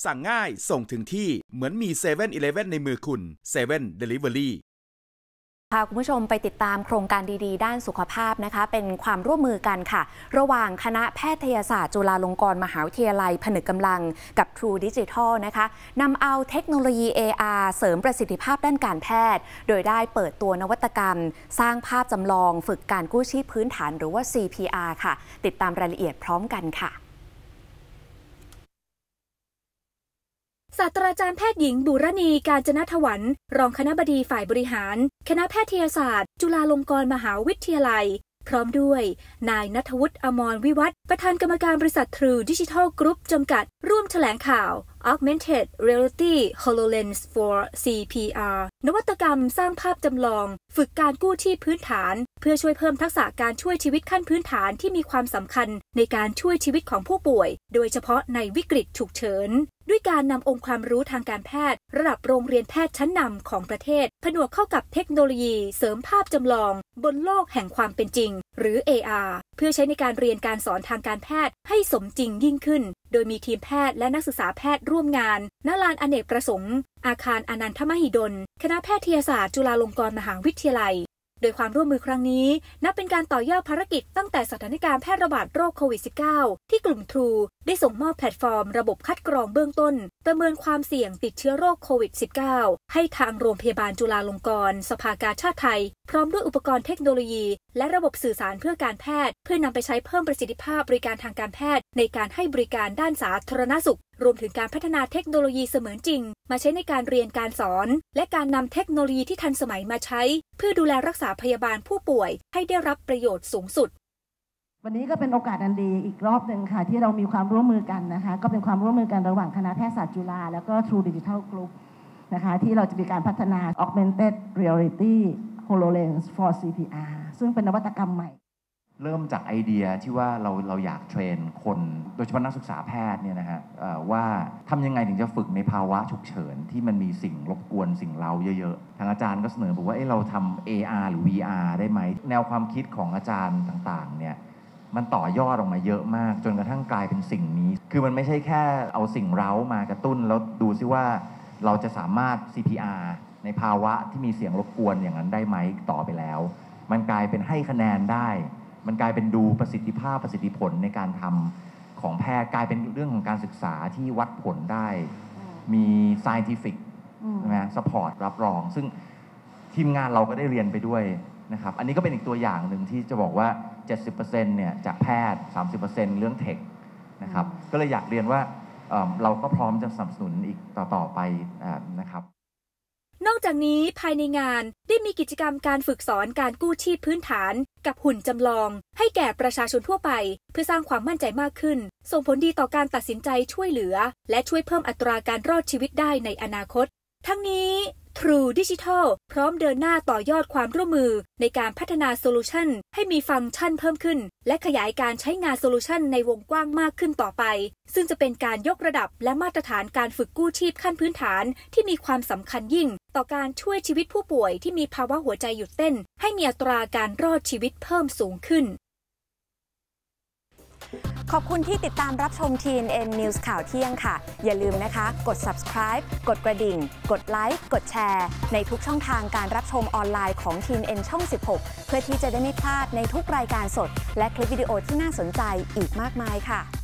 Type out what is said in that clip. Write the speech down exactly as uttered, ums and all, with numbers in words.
สั่งง่ายส่งถึงที่เหมือนมีเซเว่นอีเลฟเว่นในมือคุณเซเว่น Delivery พาคุณผู้ชมไปติดตามโครงการดีๆด้านสุขภาพนะคะเป็นความร่วมมือกันค่ะระหว่างคณะแพทยศาสตร์จุฬาลงกรณ์มหาวิทยาลัยผนึกกำลังกับ True Digital นะคะนำเอาเทคโนโลยี เอ อาร์ เสริมประสิทธิภาพด้านการแพทย์โดยได้เปิดตัวนวัตกรรมสร้างภาพจำลองฝึกการกู้ชีพพื้นฐานหรือว่า ซี พี อาร์ ค่ะติดตามรายละเอียดพร้อมกันค่ะศาสตราจารย์แพทย์หญิงบุรณีกาญจนถวันรองคณบดีฝ่ายบริหารคณะแพทยศาสตร์จุฬาลงกรณ์มหาวิทยาลัยพร้อมด้วยนายณัฐวุฒิ อมรวิวัฒน์ประธานกรรมการบริษัท True Digital Group จำกัดร่วมแถลงข่าว Augmented Reality HoloLens for ซี พี อาร์ นวัตกรรมสร้างภาพจำลองฝึกการกู้ชีพพื้นฐานเพื่อช่วยเพิ่มทักษะการช่วยชีวิตขั้นพื้นฐานที่มีความสำคัญในการช่วยชีวิตของผู้ป่วยโดยเฉพาะในวิกฤตฉุกเฉินด้วยการนำองค์ความรู้ทางการแพทย์ระดับโรงเรียนแพทย์ชั้นนำของประเทศผนวกเข้ากับเทคโนโลยีเสริมภาพจำลองบนโลกแห่งความเป็นจริงหรือ เอ อาร์ เพื่อใช้ในการเรียนการสอนทางการแพทย์ให้สมจริงยิ่งขึ้นโดยมีทีมแพทย์และนักศึกษาแพทย์ร่วมงานณลานอเนกประสงค์อาคารอนันทมหิดลคณะแพทยศาสตร์จุฬาลงกรณ์มหาวิทยาลัยโดยความร่วมมือครั้งนี้นับเป็นการต่อยอดภารกิจตั้งแต่สถานการณ์แพร่ระบาดโรคโควิด สิบเก้า ที่กลุ่ม True ได้ส่งมอบแพลตฟอร์มระบบคัดกรองเบื้องต้นประเมินความเสี่ยงติดเชื้อโรคโควิด สิบเก้า ให้ทางโรงพยาบาลจุฬาลงกรณ์สภากาชาดไทยพร้อมด้วยอุปกรณ์เทคโนโลยีและระบบสื่อสารเพื่อการแพทย์เพื่อนำไปใช้เพิ่มประสิทธิภาพบริการทางการแพทย์ในการให้บริการด้านสาธารณสุขรวมถึงการพัฒนาเทคโนโลยีเสมือนจริงมาใช้ในการเรียนการสอนและการนำเทคโนโลยีที่ทันสมัยมาใช้เพื่อดูแลรักษาพยาบาลผู้ป่วยให้ได้รับประโยชน์สูงสุดวันนี้ก็เป็นโอกาสอันดีอีกรอบหนึ่งค่ะที่เรามีความร่วมมือกันนะคะก็เป็นความร่วมมือกันระหว่างคณะแพทยศาสตร์จุฬาแล้วก็ True Digital Group นะคะที่เราจะมีการพัฒนา Augmented Reality HoloLens for ซี พี อาร์ ซึ่งเป็นนวัตกรรมใหม่เริ่มจากไอเดียที่ว่าเราเราอยากเทรนคนโดยเฉพาะนักศึกษาแพทย์เนี่ยนะฮะว่าทำยังไงถึงจะฝึกในภาวะฉุกเฉินที่มันมีสิ่งรบกวนสิ่งเร้าเยอะๆทางอาจารย์ก็เสนอบอกว่าเอ้เราทำ เอ อาร์ หรือ วี อาร์ ได้ไหมแนวความคิดของอาจารย์ต่างๆเนี่ยมันต่อยอดออกมาเยอะมากจนกระทั่งกลายเป็นสิ่งนี้คือมันไม่ใช่แค่เอาสิ่งเร้ามากระตุ้นแล้วดูซิว่าเราจะสามารถ ซี พี อาร์ ในภาวะที่มีเสียงรบกวนอย่างนั้นได้ไหมต่อไปแล้วมันกลายเป็นให้คะแนนได้มันกลายเป็นดูประสิทธิภาพประสิทธิผลในการทำของแพทย์กลายเป็นเรื่องของการศึกษาที่วัดผลได้มี scientific ใช่ไหม support รับรองซึ่งทีมงานเราก็ได้เรียนไปด้วยนะครับอันนี้ก็เป็นอีกตัวอย่างหนึ่งที่จะบอกว่า เจ็ดสิบเปอร์เซ็นต์ เนี่ยจากแพทย์ สามสิบเปอร์เซ็นต์ เรื่องเทคนะครับก็เลยอยากเรียนว่าเอ่อเราก็พร้อมจะสนับสนุนอีกต่อๆไปนะครับนอกจากนี้ภายในงานได้มีกิจกรรมการฝึกสอนการกู้ชีพพื้นฐานกับหุ่นจำลองให้แก่ประชาชนทั่วไปเพื่อสร้างความมั่นใจมากขึ้นส่งผลดีต่อการตัดสินใจช่วยเหลือและช่วยเพิ่มอัตราการรอดชีวิตได้ในอนาคตทั้งนี้ True Digital พร้อมเดินหน้าต่อยอดความร่วมมือในการพัฒนาโซลูชันให้มีฟังก์ชันเพิ่มขึ้นและขยายการใช้งานโซลูชันในวงกว้างมากขึ้นต่อไปซึ่งจะเป็นการยกระดับและมาตรฐานการฝึกกู้ชีพขั้นพื้นฐานที่มีความสำคัญยิ่งต่อการช่วยชีวิตผู้ป่วยที่มีภาวะหัวใจหยุดเต้นให้มีอัตราการรอดชีวิตเพิ่มสูงขึ้นขอบคุณที่ติดตามรับชม ที เอ็น เอ็น News ข่าวเที่ยงค่ะอย่าลืมนะคะกด Subscribe กดกระดิ่งกดไลค์กดแชร์ในทุกช่องทางการรับชมออนไลน์ของ ที เอ็น เอ็น ช่อง สิบหกเพื่อที่จะได้ไม่พลาดในทุกรายการสดและคลิปวิดีโอที่น่าสนใจอีกมากมายค่ะ